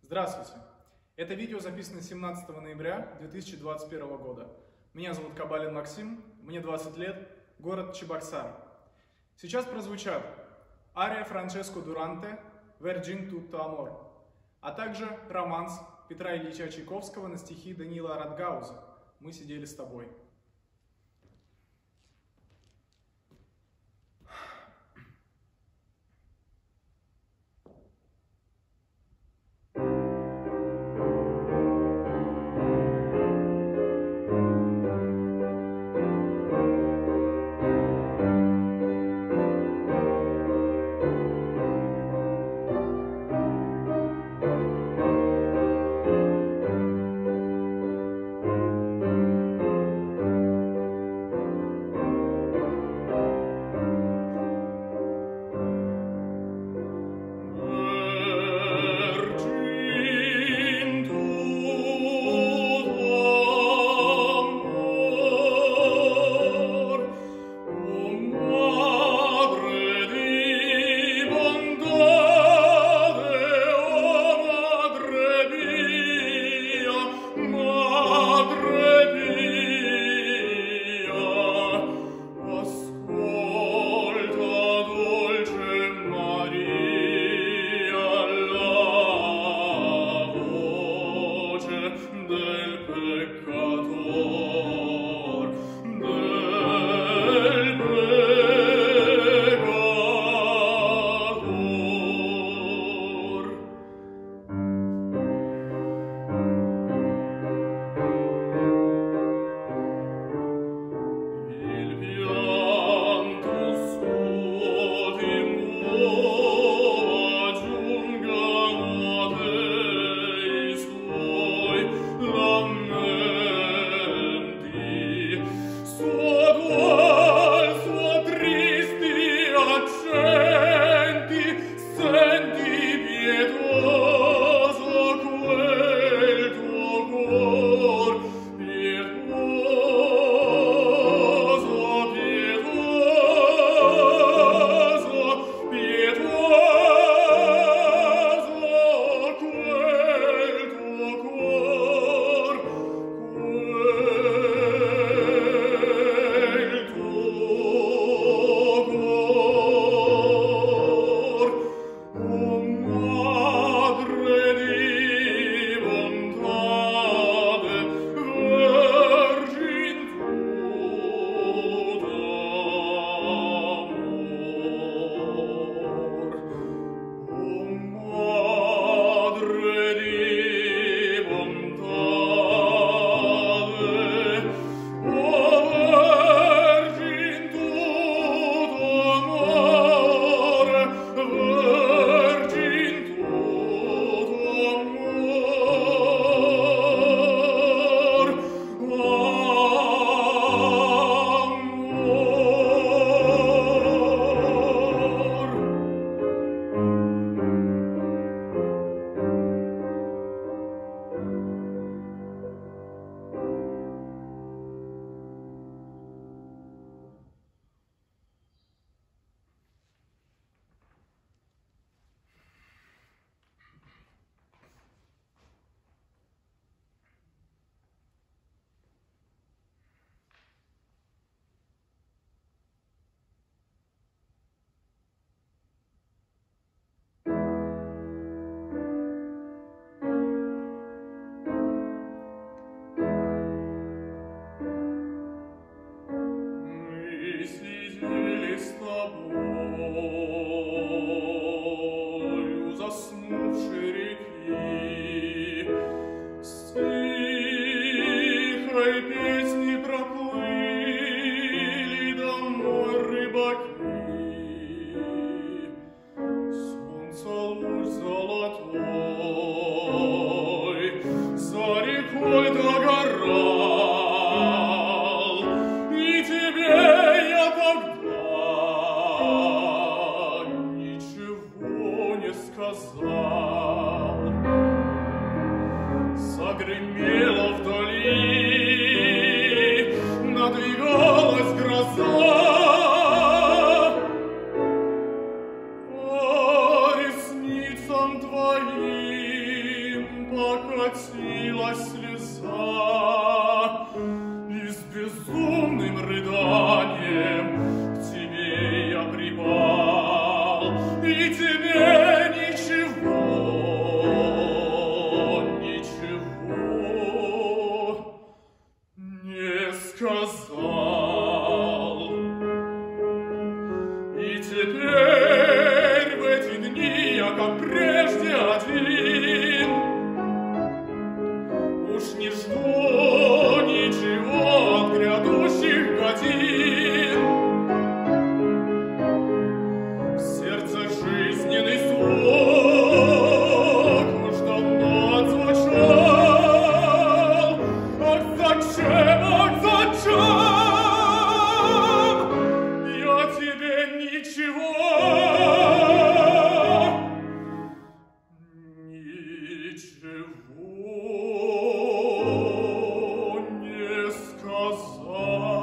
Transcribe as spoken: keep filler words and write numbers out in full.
Здравствуйте! Это видео записано семнадцатого ноября две тысячи двадцать первого года. Меня зовут Кабалин Максим, мне двадцать лет, город Чебоксары. Сейчас прозвучат ария Франческо Дуранте «Vergin tutto amor», а также романс Петра Ильича Чайковского на стихи Даниила Радгауза «Мы сидели с тобой». Твоим превратилась слеза, и с безумным рыданием к тебе я припал, и тебе ничего, ничего не сказал. И теперь в эти дни я, как прежде, один, уж не жду ничего от грядущих годин. В сердце жизненный звук уж давно отзвучал. Ах, зачем, ах, зачем я тебе ничего, ничего не сказал?